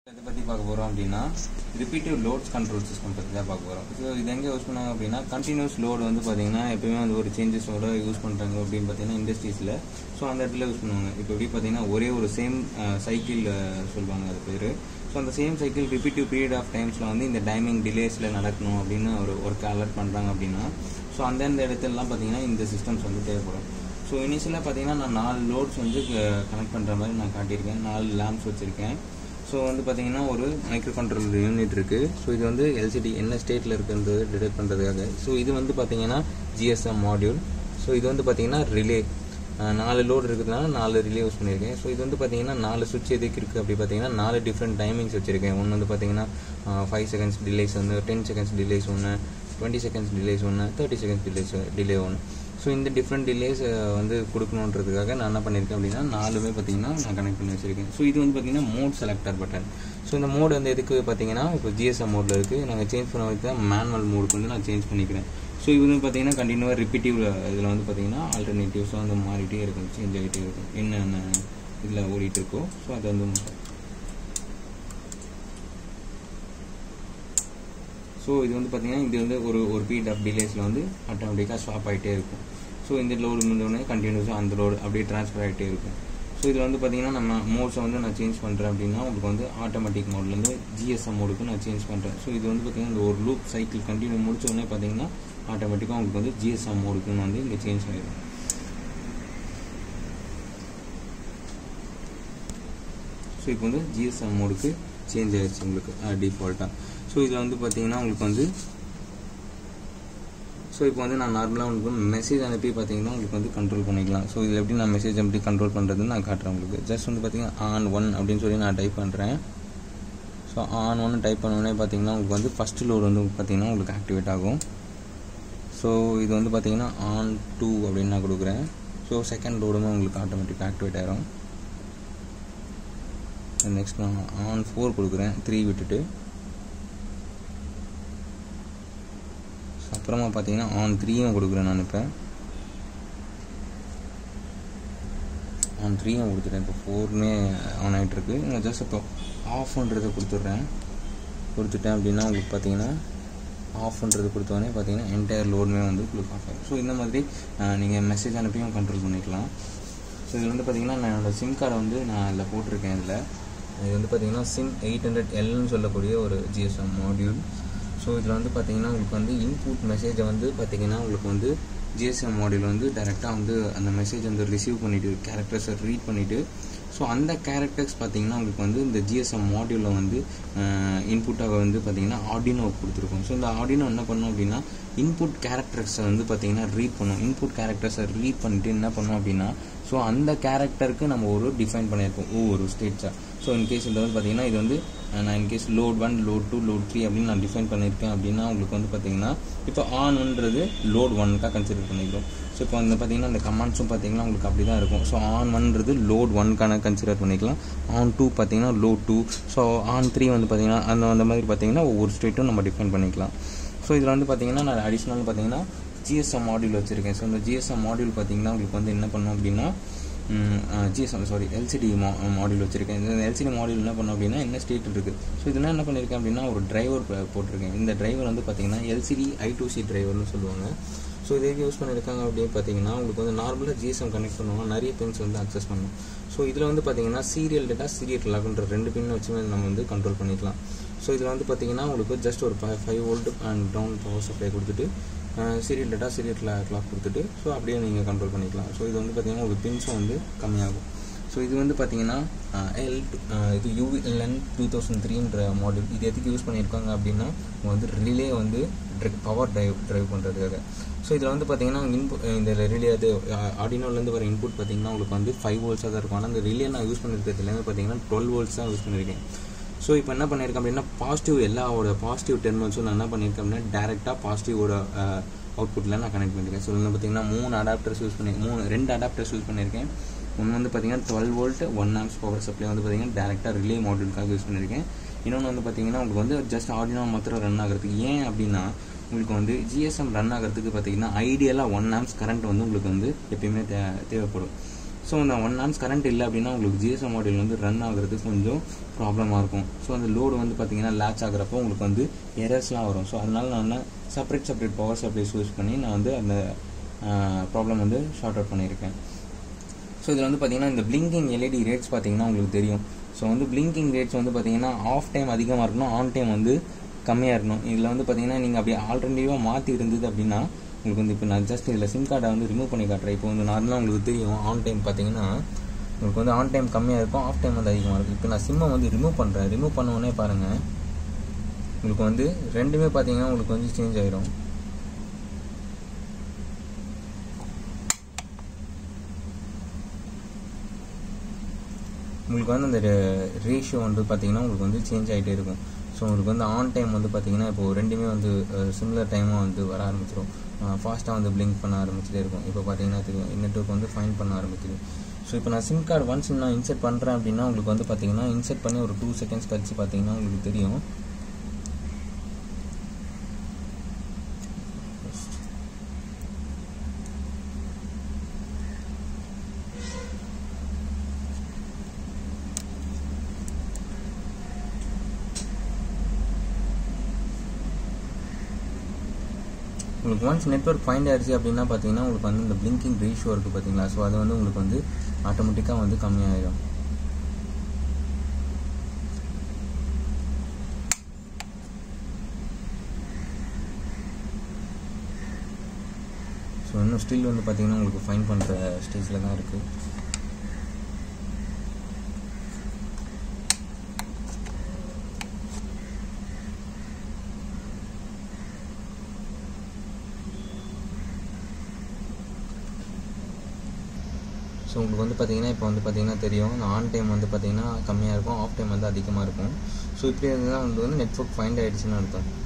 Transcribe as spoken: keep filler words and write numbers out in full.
இதை பற்றி பார்க்க போகிறோம் அப்படின்னா ரிப்பீட்டிவ் லோட்ஸ் கண்ட்ரோல் சிஸ்டம் பற்றி தான் பார்க்க போகிறோம். ஸோ இது எங்கே யூஸ் பண்ணாங்க அப்படின்னா கண்டினியூஸ் லோடு வந்து பார்த்தீங்கன்னா எப்பயுமே வந்து ஒரு சேஞ்சஸோட யூஸ் பண்ணுறாங்க அப்படின்னு பார்த்தீங்கன்னா இண்டஸ்ட்ரீஸில். ஸோ அந்த இடத்துல யூஸ் பண்ணுவாங்க. இப்போ எப்படி பார்த்தீங்கன்னா ஒரே ஒரு சேம் சைக்கிள் சொல்லுவாங்க அது பேர். ஸோ அந்த same cycle repetitive period of டைம்ஸில் வந்து இந்த டைமிங் டிலேஸில் நடக்கணும் அப்படின்னு ஒரு ஒர்க் அலர்ட் பண்ணுறாங்க அப்படின்னா ஸோ அந்தந்த இடத்துலலாம் பார்த்தீங்கன்னா இந்த சிஸ்டம்ஸ் வந்து தேவைப்படும். ஸோ இனிஷியலாக பார்த்தீங்கன்னா நான் நாலு லோட்ஸ் வந்து கனெக்ட் பண்ணுற மாதிரி நான் காட்டியிருக்கேன். நாலு லேம்ப்ஸ் வச்சுருக்கேன். ஸோ வந்து பார்த்தீங்கன்னா ஒரு மைக்ரோ கண்ட்ரோலர் யூனிட் இருக்குது. ஸோ இது வந்து எல்சிடி என்ன ஸ்டேட்டில் இருக்குன்றது டிடெக்ட் பண்ணுறதுக்காக. ஸோ இது வந்து பார்த்தீங்கன்னா ஜிஎஸ்எம் மாடியூல். ஸோ இது வந்து பார்த்தீங்கன்னா ரிலே, நாலு லோடு இருக்கிறதுனால நாலு ரிலே யூஸ் பண்ணியிருக்கேன். ஸோ இது வந்து பார்த்தீங்கன்னா நாலு சுவிட்ச் எதுக்கு இருக்குது அப்படி பார்த்தீங்கன்னா நாலு டிஃப்ரெண்ட் டைமிங்ஸ் வச்சுருக்கேன். ஒன்று வந்து பார்த்தீங்கன்னா ஃபைவ் செகண்ட்ஸ் டிலேஸ் வந்து டென் செகண்ட்ஸ் டிலேஸ் ஒன்று, டுவெண்ட்டி செகண்ட்ஸ் டிலேஸ் ஒன்று, தேர்ட்டி செகண்ட்ஸ் டிலேஸ் டிலே ஒன்று. ஸோ இந்த டிஃப்ரெண்ட் டிலேஸ் வந்து கொடுக்கணுன்றதுக்காக நான் என்ன பண்ணியிருக்கேன் அப்படின்னா நாலுமே பார்த்தீங்கன்னா நான் கனெக்ட் பண்ணி வச்சுருக்கேன். ஸோ இது வந்து பார்த்தீங்கன்னா மோட் செலக்டர் பட்டன். ஸோ இந்த மோடு வந்து எதுக்கு பார்த்தீங்கன்னா இப்போ ஜிஎஸ்எம் மோடில் இருக்குது. நாங்கள் சேஞ்ச் பண்ண வைக்க மேனுவல் மோடுக்கு வந்து நான் சேஞ்ச் பண்ணிக்கிறேன். ஸோ இது வந்து பார்த்தீங்கன்னா கண்டினியூவாக ரிப்பீட்டிவ் இதில் வந்து பார்த்தீங்கன்னா ஆல்டர்னேட்டிவ்ஸாக வந்து மாறிட்டே இருக்கும், சேஞ்ச் ஆகிட்டே இருக்கும், என்னென்ன இதில் ஓடிட்டு இருக்கோ. ஸோ அது வந்து ஸோ இது வந்து பார்த்தீங்கன்னா இது வந்து ஒரு ஒரு பீரியட் ஆஃப் டிலேஸில் வந்து ஆட்டோமேட்டிக்காக ஸ்டாப் ஆகிட்டே இருக்கும். ஸோ இந்த லோடு முடிஞ்சோடனே கண்டினியூஸாக அந்த லோடு அப்படியே ட்ரான்ஸ்ஃபர் ஆகிட்டே இருக்கும். ஸோ இதில் வந்து பார்த்தீங்கன்னா நம்ம மோட்ஸை வந்து நான் சேஞ்ச் பண்ணுறேன் அப்படின்னா உங்களுக்கு வந்து ஆட்டோமேட்டிக் மோட்லேருந்து ஜிஎஸ்எம் மோடுக்கு நான் சேஞ்ச் பண்ணுறேன். ஸோ இது வந்து பார்த்தீங்கன்னா இந்த ஒரு லூப் சைக்கிள் கண்டினியூ முடிச்சோடனே பார்த்தீங்கன்னா ஆட்டோமேட்டிக்காக உங்களுக்கு வந்து ஜிஎஸ்எம் மோடுக்குன்னு வந்து இங்கே சேஞ்ச் ஆகிடும். ஸோ இப்போ வந்து ஜிஎஸ்எம் மோடுக்கு சேஞ்ச் ஆகிடுச்சு உங்களுக்கு டிஃபால்ட்டாக. ஸோ இதில் வந்து பார்த்தீங்கன்னா உங்களுக்கு வந்து ஸோ இப்போ வந்து நான் நார்மலாக உங்களுக்கு மெசேஜ் அனுப்பி பார்த்தீங்கன்னா உங்களுக்கு வந்து கண்ட்ரோல் பண்ணிக்கலாம். ஸோ இதில் எப்படி நான் மெசேஜ் எப்படி கண்ட்ரோல் பண்ணுறதுன்னு நான் காட்டுறேன் உங்களுக்கு. ஜஸ்ட் வந்து பார்த்தீங்கன்னா ஆன் ஒன் அப்படின்னு சொல்லி நான் டைப் பண்ணுறேன். ஸோ ஆன் ஒன்று டைப் பண்ணோடனே பார்த்தீங்கன்னா உங்களுக்கு வந்து ஃபஸ்ட்டு லோடு வந்து பார்த்தீங்கன்னா உங்களுக்கு ஆக்டிவேட் ஆகும். ஸோ இது வந்து பார்த்தீங்கன்னா ஆன் டூ அப்படின்னு நான் கொடுக்குறேன். ஸோ செகண்ட் லோடுமே உங்களுக்கு ஆட்டோமேட்டிக் ஆக்டிவேட் ஆகிரும். நெக்ஸ்ட் நான் ஆன் ஃபோர் கொடுக்குறேன், த்ரீ விட்டுட்டு. அப்புறமா பார்த்தீங்கன்னா ஆன் த்ரீயும் கொடுக்குறேன். நான் இப்போ ஆன் த்ரீயும் கொடுத்துட்டேன். இப்போ ஃபோருமே ஆன் ஆகிட்டுருக்கு. நான் ஜஸ்ட் இப்போ ஆஃப்ன்றதை கொடுத்துட்றேன். கொடுத்துட்டேன் அப்படின்னா உங்களுக்கு பார்த்தீங்கன்னா ஆஃப்ன்றது கொடுத்தோடனே பார்த்தீங்கன்னா என்டையர் லோடுமே வந்து உங்களுக்கு ஆஃப் ஆகும். ஸோ இந்த மாதிரி நீங்கள் மெசேஜ் அனுப்பியும் கண்ட்ரோல் பண்ணிக்கலாம். ஸோ இதில் வந்து பார்த்தீங்கன்னா நான் என்னோடய சிம் கார்டை வந்து நான் இதில் போட்டிருக்கேன். இதில் இது வந்து பார்த்தீங்கன்னா சிம் எயிட் ஹண்ட்ரட் எல்னு சொல்லக்கூடிய ஒரு ஜிஎஸ்எம் மாடியூல். ஸோ இதில் வந்து பார்த்தீங்கன்னா உங்களுக்கு வந்து இன்புட் மெசேஜை வந்து பார்த்தீங்கன்னா உங்களுக்கு வந்து ஜிஎஸ்எம் மாடியூல் வந்து டைரெக்டாக வந்து அந்த மெசேஜ் வந்து ரிசீவ் பண்ணிவிட்டு கேரக்டர்ஸை ரீட் பண்ணிவிட்டு ஸோ அந்த கேரக்டர்ஸ் பார்த்தீங்கன்னா உங்களுக்கு வந்து இந்த ஜிஎஸ்எம் மாடியூலில் வந்து இன்புட்டாக வந்து பார்த்தீங்கன்னா ஆர்டினோ கொடுத்துருக்கோம். ஸோ இந்த ஆர்டினோ என்ன பண்ணும் அப்படின்னா இன்புட் கேரக்டர்ஸை வந்து பார்த்தீங்கன்னா ரீட் பண்ணும். இன்புட் கேரக்டர்ஸை ரீட் பண்ணிட்டு என்ன பண்ணும் அப்படின்னா ஸோ அந்த கேரக்டருக்கு நம்ம ஒரு டிஃபைன் பண்ணியிருக்கோம் ஒவ்வொரு ஸ்டேட்ஸாக. ஸோ இன்கேஸ் இதில் வந்து பார்த்தீங்கன்னா இது வந்து நான் in case load one load two load three அப்படின்னு நான் டிஃபைன் பண்ணியிருக்கேன் அப்படின்னா உங்களுக்கு வந்து பார்த்தீங்கன்னா இப்போ ஆன்ன்றது லோட் ஒன்னுக்காக கன்சிடர் பண்ணிக்கிறோம். ஸோ இப்போ வந்து பார்த்தீங்கன்னா இந்த கமாண்ட்ஸும் பார்த்தீங்கன்னா உங்களுக்கு அப்படி தான் இருக்கும். ஸோ ஆன் ஒன்றது லோட் ஒன்க்கான கன்சிடர் பண்ணிக்கலாம். ஆன் டூ பார்த்தீங்கன்னா load two. So on three வந்து பார்த்தீங்கன்னா அந்த அந்த மாதிரி பார்த்தீங்கன்னா ஒவ்வொரு ஸ்டேட்டும் நம்ம டிஃபைன் பண்ணிக்கலாம். ஸோ இதில் வந்து பார்த்தீங்கன்னா நான் அடிஷ்னல் பார்த்தீங்கன்னா ஜிஎஸ்எம் மாடியூல் வச்சுருக்கேன். ஸோ இந்த ஜிஎஸ்எம் மாடியூல் பார்த்தீங்கன்னா உங்களுக்கு வந்து என்ன பண்ணும் அப்படின்னா ஜிஎஸ்எம் சாரி எல்சிடி மா மாடியூல் வச்சுருக்கேன். இந்த எல்சிடி மாடியூல் என்ன பண்ணோம் அப்படின்னா என்ன ஸ்டேட் இருக்குது. ஸோ இதெல்லாம் என்ன பண்ணியிருக்கேன் அப்படின்னா ஒரு டிரைவர் போட்டிருக்கேன். இந்த டிரைவர் வந்து பார்த்தீங்கன்னா எல்சிடி ஐ டூ சி டிரைவர்னு சொல்லுவாங்க. ஸோ இதை யூஸ் பண்ணியிருக்காங்க அப்படின்னு பார்த்தீங்கன்னா உங்களுக்கு வந்து நார்மலாக ஜிஎஸ்எம் கனெக்ட் பண்ணுவாங்க, நிறைய பின்ஸ் வந்து அக்சஸ் பண்ணணும். ஸோ இதில் வந்து பார்த்தீங்கன்னா சீரியல் டேட்டா சீரியல் லாக்ன்ற ரெண்டு பின் வச்சு நம்ம வந்து கண்ட்ரோல் பண்ணிக்கலாம். ஸோ இதில் வந்து பார்த்தீங்கன்னா உங்களுக்கு ஜஸ்ட் ஒரு five volt and down power supply கொடுத்துட்டு சீரியல் டேட்டா சீரியல் கிளாக் கொடுத்துட்டு ஸோ அப்படியே நீங்கள் கண்ட்ரோல் பண்ணிக்கலாம். ஸோ இது வந்து பார்த்தீங்கன்னா உங்களுக்கு பின்ஸும் வந்து கம்மியாகும். ஸோ இது வந்து பார்த்தீங்கன்னா எல் இது யூஎல்என் டூ தௌசண்ட் த்ரீன்ற மாடல். இது எதுக்கு யூஸ் பண்ணியிருக்காங்க அப்படின்னா வந்து ரிலே வந்து பவர் ட்ரைவ் ட்ரைவ் பண்ணுறதுக்காக. ஸோ இதில் வந்து பார்த்தீங்கன்னா இன்புட் இந்த ரிலே அது ஆர்டினோலேருந்து வர இன்புட் பார்த்தீங்கன்னா உங்களுக்கு வந்து ஃபைவ் வோல்ட்ஸாக தான் இருக்கும். ஆனால் அந்த ரிலே நான் யூஸ் பண்ணியிருக்கிறது எல்லாமே பார்த்தீங்கன்னா டுவெல் வோல்ட்ஸ் தான் யூஸ் பண்ணியிருக்கேன். ஸோ இப்போ என்ன பண்ணியிருக்கேன் அப்படின்னா பாசிட்டிவ் எல்லாவோட பாசிட்டிவ் டெர்மினல்ஸும் நான் என்ன பண்ணியிருக்கேன் அப்படின்னா டேரெக்டாக பாசிட்டிவோட அவுட்புட்டில் நான் கனெக்ட் பண்ணியிருக்கேன். ஸோ வந்து பார்த்தீங்கன்னா மூணு அடாப்டர்ஸ் யூஸ் பண்ணி மூணு ரெண்டு அடாப்டர்ஸ் யூஸ் பண்ணியிருக்கேன். ஒன்று வந்து பார்த்தீங்கன்னா twelve volt one amps power supply வந்து பார்த்தீங்கன்னா டேரெக்டாக ரிலே மாடியூலுக்காக யூஸ் பண்ணியிருக்கேன். இன்னொன்று வந்து பார்த்தீங்கன்னா உங்களுக்கு வந்து ஜஸ்ட் ஆர்டினோ மாத்திரம் ரன் ஆகிறதுக்கு. ஏன் அப்படின்னா உங்களுக்கு வந்து ஜிஎஸ்எம் ரன் ஆகிறதுக்கு பார்த்தீங்கன்னா ஐடியலாக ஒன் ஆம்ஸ் கரண்ட் வந்து உங்களுக்கு வந்து எப்பயுமே தே தேவைப்படும். ஸோ அந்த ஒன் ஹார்ஸ் கரண்ட் இல்லை அப்படின்னா உங்களுக்கு ஜிஎஸ்எம் மாடியூல் வந்து ரன் ஆகுறது கொஞ்சம் ப்ராப்ளமாக இருக்கும். ஸோ அந்த லோடு வந்து பார்த்தீங்கன்னா லேட்ச் ஆகிறப்போ உங்களுக்கு வந்து எரர்ஸ்லாம் வரும். ஸோ அதனால நான் separate separate power supplies use பண்ணி நான் வந்து அந்த ப்ராப்ளம் வந்து ஷார்ட் அவுட் பண்ணியிருக்கேன். ஸோ இதில் வந்து பார்த்தீங்கன்னா இந்த பிளிங்கிங் எல்இடி ரேட்ஸ் பார்த்தீங்கன்னா உங்களுக்கு தெரியும். ஸோ வந்து பிளிங்கிங் ரேட்ஸ் வந்து பார்த்தீங்கன்னா ஆஃப் டைம் அதிகமாக இருக்கணும், ஆன் டைம் வந்து கம்மியாக இருக்கணும். இதில் வந்து பார்த்தீங்கன்னா நீங்கள் அப்படியே ஆல்டர்னேட்டிவாக மாற்றி இருந்தது அப்படின்னா உங்களுக்கு வந்து இப்போ நான் ஜஸ்ட் இதில் சிம் கார்டை வந்து ரிமூவ் பண்ணி காட்டுறேன். இப்போ வந்து நார்மலாக உங்களுக்கு தெரியும் ஆன் டைம் பார்த்தீங்கன்னா உங்களுக்கு வந்து ஆன் டைம் கம்மியாக இருக்கும், ஆஃப் டைம் வந்து அதிகமாக இருக்கும். இப்போ நான் சிம்மை வந்து ரிமூவ் பண்ணுறேன். ரிமூவ் பண்ண உடனே பாருங்கள் உங்களுக்கு வந்து ரெண்டுமே பார்த்தீங்கன்னா உங்களுக்கு வந்து சேஞ்ச் ஆகிடும். உங்களுக்கு வந்து அந்த ரேஷியோ வந்து பார்த்தீங்கன்னா உங்களுக்கு வந்து சேஞ்ச் ஆகிட்டே இருக்கும். ஸோ உங்களுக்கு வந்து ஆன் டைம் வந்து பார்த்தீங்கன்னா இப்போது ரெண்டுமே வந்து சிமிலர் டைமாக வந்து வர ஆரம்பிச்சிடும். ஃபாஸ்ட்டாக வந்து பிளிங்க் பண்ண ஆரம்பிச்சிட்டே இருக்கும். இப்போ பார்த்தீங்கன்னா தெரியும் நெட்வொர்க் வந்து ஃபைன் பண்ண ஆரம்பிச்சிது. ஸோ இப்போ நான் சிம் கார்டு ஒன்ஸ் நான் இன்செர்ட் பண்ணுறேன் அப்படின்னா உங்களுக்கு வந்து பார்த்தீங்கன்னா இன்செர்ட் பண்ணி ஒரு டூ செகண்ட்ஸ் கழிச்சு பார்த்தீங்கன்னா உங்களுக்கு தெரியும் உங்களுக்கு ஒன்ஸ் நெட்வொர்க் ஃபைண்ட் ஆயிடுச்சு அப்படின்னா பார்த்தீங்கன்னா உங்களுக்கு வந்து இந்த பிளிங்கிங் ரேஷியோ இருக்குது பார்த்தீங்களா. ஸோ அது வந்து உங்களுக்கு வந்து ஆட்டோமேட்டிக்காக வந்து கம்மியாகிடும். ஸோ இன்னும் ஸ்டில் வந்து பார்த்தீங்கன்னா உங்களுக்கு ஃபைன் பண்ணுற ஸ்டேஜில் தான் இருக்குது. ஸோ உங்களுக்கு வந்து பார்த்தீங்கன்னா இப்போ வந்து பார்த்தீங்கன்னா தெரியும் ஆன் டைம் வந்து பார்த்தீங்கன்னா கம்மியாக இருக்கும், ஆஃப் டைம் வந்து அதிகமாக இருக்கும். ஸோ இப்படி இருந்தால் வந்து வந்து நெட்வொர்க் ஃபைண்ட் ஆகிடுச்சுன்னு அர்த்தம்.